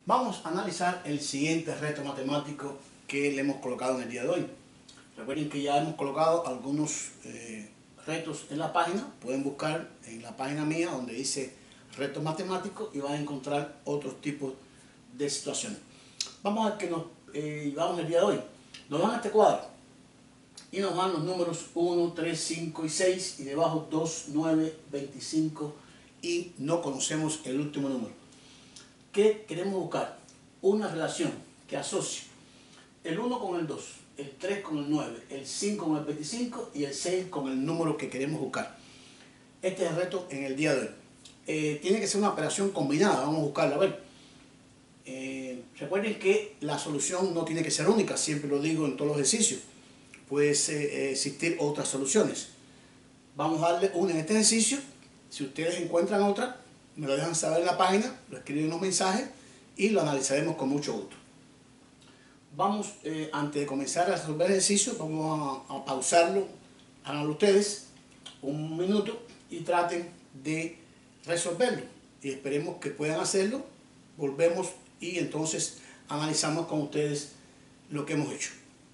Vamos a analizar el siguiente reto matemático que le hemos colocado en el día de hoy. Recuerden que ya hemos colocado algunos retos en la página. Pueden buscar en la página mía donde dice retos matemáticos y van a encontrar otros tipos de situaciones. Vamos a que nos llevamos el día de hoy. Nos dan este cuadro y nos dan los números 1, 3, 5 y 6 y debajo 2, 9, 25 y no conocemos el último número. ¿Qué queremos buscar? Una relación que asocie el 1 con el 2, el 3 con el 9, el 5 con el 25 y el 6 con el número que queremos buscar. Este es el reto en el día de hoy. Tiene que ser una operación combinada, vamos a buscarla. A ver, recuerden que la solución no tiene que ser única, siempre lo digo en todos los ejercicios. Puede existir otras soluciones. Vamos a darle una en este ejercicio. Si ustedes encuentran otra, me lo dejan saber en la página, lo escriben en los mensajes y lo analizaremos con mucho gusto. Vamos, antes de comenzar a resolver el ejercicio, vamos a pausarlo, háganlo ustedes un minuto y traten de resolverlo. Y esperemos que puedan hacerlo, volvemos y entonces analizamos con ustedes lo que hemos hecho.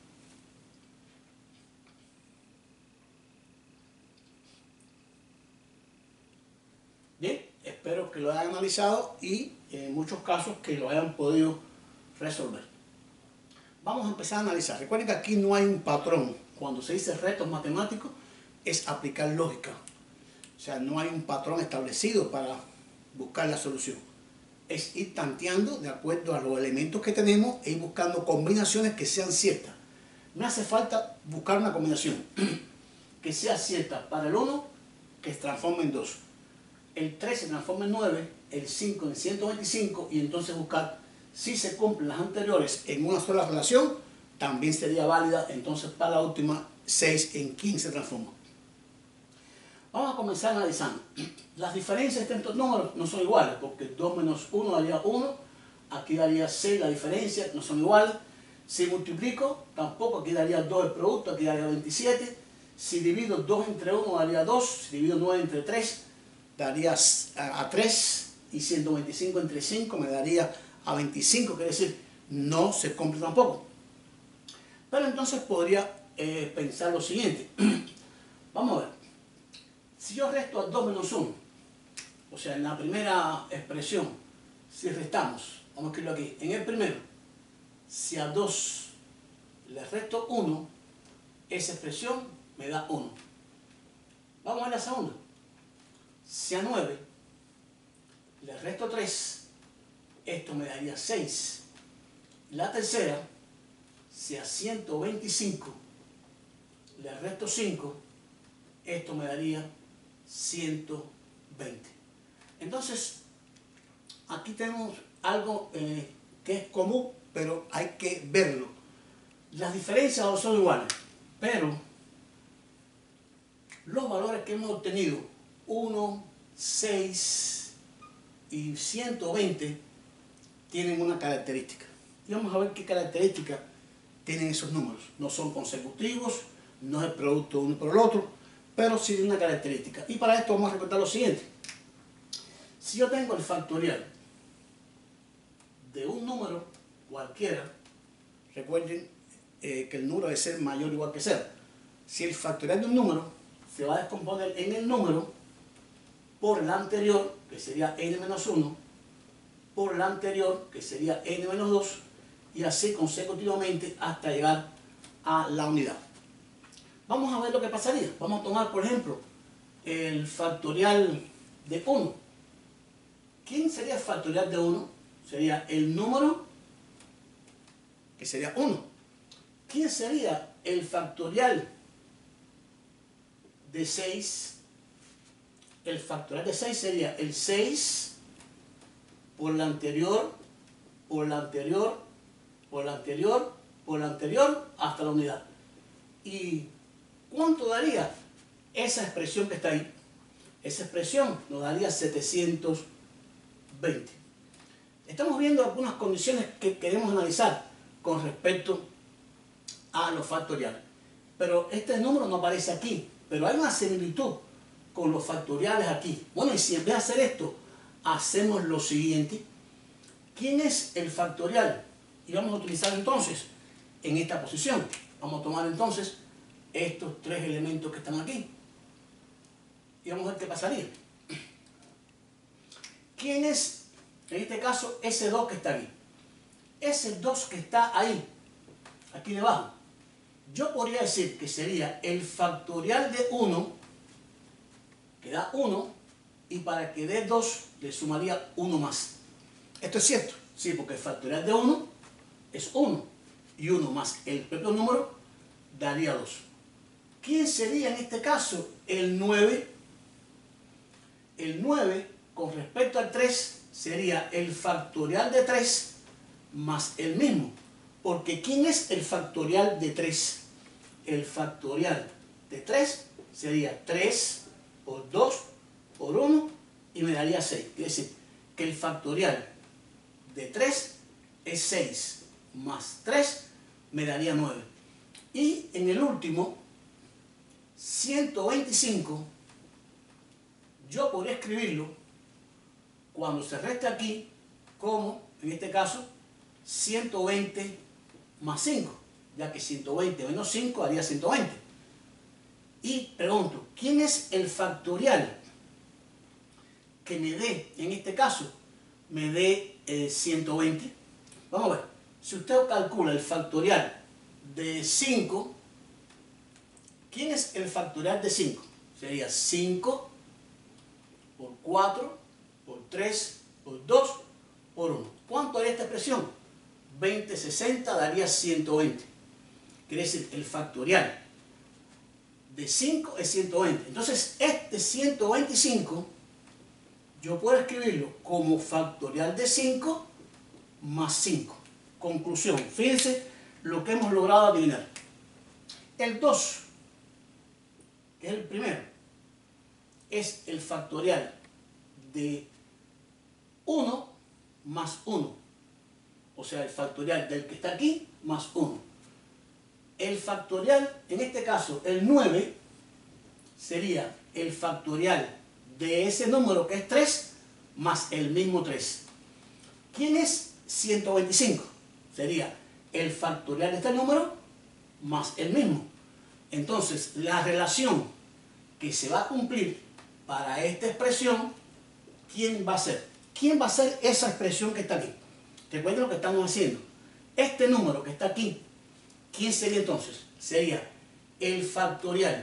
Bien, espero que lo hayan analizado y en muchos casos que lo hayan podido resolver. Vamos a empezar a analizar. Recuerden que aquí no hay un patrón. Cuando se dice retos matemáticos es aplicar lógica. O sea, no hay un patrón establecido para buscar la solución. Es ir tanteando de acuerdo a los elementos que tenemos e ir buscando combinaciones que sean ciertas. No hace falta buscar una combinación que sea cierta para el 1 que se transforme en 2. El 3 se transforma en 9, el 5 en 125 y entonces buscar si se cumplen las anteriores en una sola relación, también sería válida entonces para la última 6 en 15 se transforma. Vamos a comenzar analizando. Las diferencias entre estos números no son iguales porque 2 menos 1 daría 1, aquí daría 6 la diferencia, no son iguales. Si multiplico, tampoco, aquí daría 2 el producto, aquí daría 27. Si divido 2 entre 1 daría 2, si divido 9 entre 3 daría a 3 y 125 entre 5 me daría a 25, quiere decir, no se cumple tampoco. Pero entonces podría pensar lo siguiente. Vamos a ver. Si yo resto a 2 menos 1, o sea, en la primera expresión, si restamos, vamos a escribirlo aquí, en el primero, si a 2 le resto 1, esa expresión me da 1. Vamos a ver la segunda. Si a 9 le resto 3, esto me daría 6. La tercera, si a 125 le resto 5, esto me daría 120. Entonces, aquí tenemos algo que es común, pero hay que verlo. Las diferencias no son iguales, pero los valores que hemos obtenido, 1, 6 y 120, tienen una característica. Y vamos a ver qué características tienen esos números. No son consecutivos, no es el producto uno por el otro, pero sí tienen una característica. Y para esto vamos a recordar lo siguiente. Si yo tengo el factorial de un número cualquiera, recuerden que el número debe ser mayor o igual que 0. Si el factorial de un número se va a descomponer en el número por el anterior, que sería n-1, por la anterior, que sería n-2, y así consecutivamente hasta llegar a la unidad. Vamos a ver lo que pasaría. Vamos a tomar, por ejemplo, el factorial de 1. ¿Quién sería el factorial de 1? Sería el número, que sería 1. ¿Quién sería el factorial de 6? El factorial de 6 sería el 6 por la anterior, por la anterior, por la anterior, por la anterior, hasta la unidad. ¿Y cuánto daría esa expresión que está ahí? Esa expresión nos daría 720. Estamos viendo algunas condiciones que queremos analizar con respecto a los factoriales. Pero este número no aparece aquí, pero hay una similitud con los factoriales aquí. Bueno, y si en vez de hacer esto, hacemos lo siguiente, ¿Quién es el factorial? Y vamos a utilizar entonces en esta posición. Vamos a tomar entonces estos tres elementos que están aquí. Y vamos a ver qué pasaría. ¿Quién es, en este caso, ese 2 que está aquí? Ese 2 que está ahí, aquí debajo. Yo podría decir que sería el factorial de 1, que da 1, y para que dé 2 le sumaría 1 más. ¿Esto es cierto? Sí, porque el factorial de 1 es 1, y 1 más el propio número daría 2. ¿Quién sería en este caso el 9? El 9, con respecto al 3, sería el factorial de 3 más el mismo. Porque ¿quién es el factorial de 3? El factorial de 3 sería 3 por 2 por 1 y me daría 6. Quiere decir que el factorial de 3 es 6 más 3 me daría 9. Y en el último, 125, yo podría escribirlo cuando se reste aquí como, en este caso, 120 más 5, ya que 120 menos 5 haría 120. Y pregunto, ¿quién es el factorial que me dé, en este caso, me dé 120? Vamos a ver, si usted calcula el factorial de 5, ¿quién es el factorial de 5? Sería 5 por 4, por 3, por 2, por 1. ¿Cuánto haría esta expresión? 20, 60 daría 120. Quiere decir, el factorial de 5 es 120. Entonces, este 125, yo puedo escribirlo como factorial de 5 más 5. Conclusión, fíjense lo que hemos logrado adivinar. El 2, que es el primero, es el factorial de 1 más 1. O sea, el factorial del que está aquí más 1. El factorial, en este caso, el 9, sería el factorial de ese número que es 3 más el mismo 3. ¿Quién es 125? Sería el factorial de este número más el mismo. Entonces, la relación que se va a cumplir para esta expresión, ¿quién va a ser? ¿Quién va a ser esa expresión que está aquí? Recuerden lo que estamos haciendo. Este número que está aquí, ¿quién sería entonces? Sería el factorial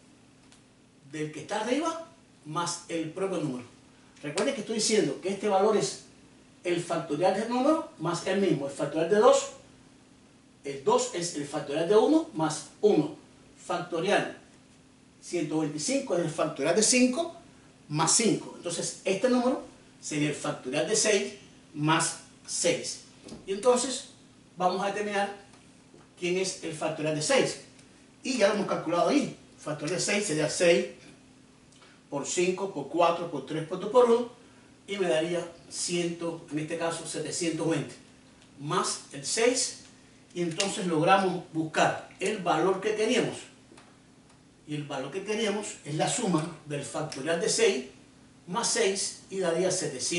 del que está arriba más el propio número. Recuerden que estoy diciendo que este valor es el factorial del número más el mismo. El factorial de 2, el 2 es el factorial de 1 más 1. Factorial 125 es el factorial de 5 más 5. Entonces este número sería el factorial de 6 más 6. Y entonces vamos a determinar quién es el factorial de 6. Y ya lo hemos calculado ahí. El factorial de 6 sería 6 por 5, por 4, por 3, por 2, por 1. Y me daría 100, en este caso 720. Más el 6. Y entonces logramos buscar el valor que queríamos. Y el valor que queríamos es la suma del factorial de 6 más 6 y daría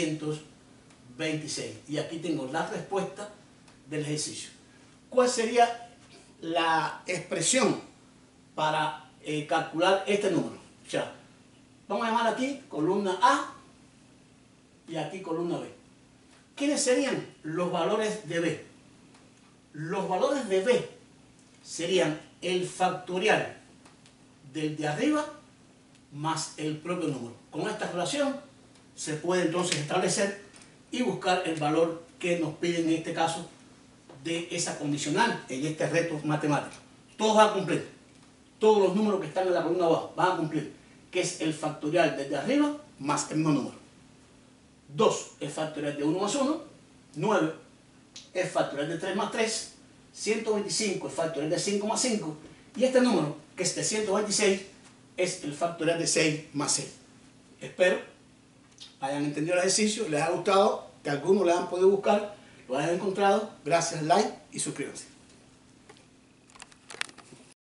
726. Y aquí tengo la respuesta del ejercicio. ¿Cuál sería la expresión para calcular este número? O sea, vamos a llamar aquí columna A y aquí columna B. ¿Quiénes serían los valores de B? Los valores de B serían el factorial del de arriba más el propio número. Con esta relación se puede entonces establecer y buscar el valor que nos piden en este caso de esa condicional en este reto matemático. Todos van a cumplir. Todos los números que están en la columna abajo van a cumplir, que es el factorial desde arriba más el mismo número. 2 es factorial de 1 más 1, 9 es factorial de 3 más 3, 125 es factorial de 5 más 5, y este número, que es de 126, es el factorial de 6 más 6. Espero hayan entendido el ejercicio, les haya gustado, que algunos le hayan podido buscar, lo hayan encontrado. Gracias, like y suscríbanse.